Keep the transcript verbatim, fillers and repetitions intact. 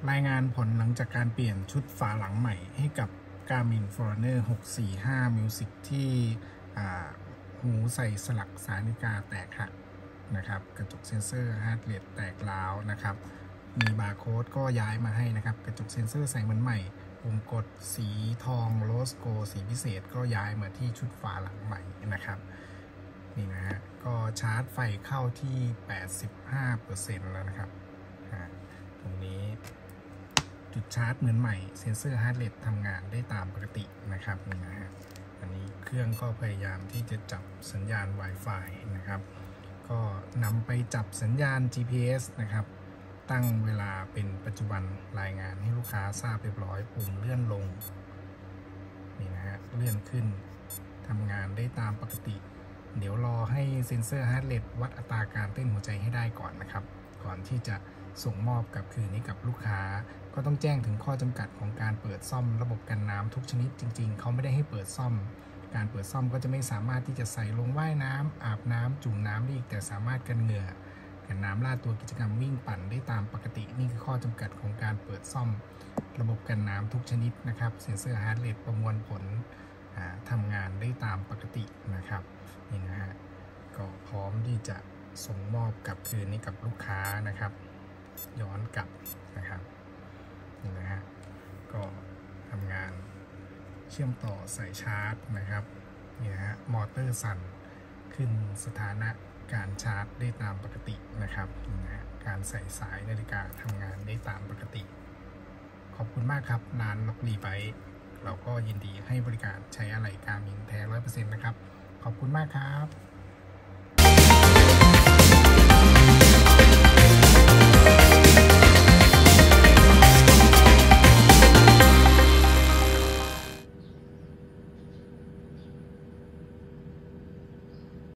รายงานผลหลังจากการเปลี่ยนชุดฝาหลังใหม่ให้กับ Garmin Forerunner หกสี่ห้า Music ที่หูใส่สลักสายนาฬิกาแตกหักนะครับกระจกเซ็นเซอร์ฮาร์ดเรทแตกร้าวนะครับมีบาร์โค้ดก็ย้ายมาให้นะครับกระจกเซ็นเซอร์ใส่เหมือนใหม่ปุ่มกดสีทองโรสโกสีพิเศษก็ย้ายมาที่ชุดฝาหลังใหม่นะครับนี่นะฮะก็ชาร์จไฟเข้าที่ แปดสิบห้าเปอร์เซ็นต์ แล้วนะครับตรงนี้จุดชาร์จเหมือนใหม่เซ็นเซอร์ฮาร์ดเรททำงานได้ตามปกตินะครับนี่นะฮะอันนี้เครื่องก็พยายามที่จะจับสัญญาณ Wi-Fi นะครับก็นำไปจับสัญญาณ จี พี เอส นะครับตั้งเวลาเป็นปัจจุบันรายงานให้ลูกค้าทราบเรียบร้อยปุ่มเลื่อนลงนี่นะฮะเลื่อนขึ้นทำงานได้ตามปกติเดี๋ยวรอให้เซ็นเซอร์ฮาร์ดเรทวัดอัตราการเต้นหัวใจให้ได้ก่อนนะครับก่อนที่จะส่งมอบกับคืนนี้กับลูกค้าก็ต้องแจ้งถึงข้อจำกัดของการเปิดซ่อมระบบกันน้ำทุกชนิดจริงๆเขาไม่ได้ให้เปิดซ่อมการเปิดซ่อมก็จะไม่สามารถที่จะใส่ลงว่ายน้ำอาบน้ำจุ่มน้ำได้อีกแต่สามารถกันเหงื่อกันน้ำลาดตัวกิจกรรมวิ่งปั่นได้ตามปกตินี่คือข้อจำกัดของการเปิดซ่อมระบบกันน้ำทุกชนิดนะครับเซ็นเซอร์ฮาร์ดเรทประมวลผลทำงานได้ตามปกตินะครับนี่นะฮะก็พร้อมที่จะส่งมอบกับคืนนี้กับลูกค้านะครับย้อนกลับนะครับนี่นะฮะก็ทำงานเชื่อมต่อสายชาร์จนะครับนี่นะฮะมอเตอร์สั่นขึ้นสถานะการชาร์จได้ตามปกตินะครับนี่นะฮะการใส่สายนาฬิกาทำงานได้ตามปกติขอบคุณมากครับร้านล็อกลีไบค์เราก็ยินดีให้บริการใช้อะไหล่ Garmin แท้ ร้อยเปอร์เซ็นต์ นะครับขอบคุณมากครับ